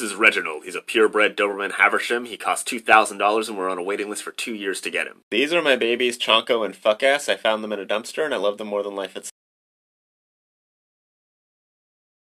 This is Reginald. He's a purebred Doberman Haversham. He cost $2,000 and we're on a waiting list for 2 years to get him. These are my babies, Chonco and F. I found them in a dumpster and I love them more than life itself.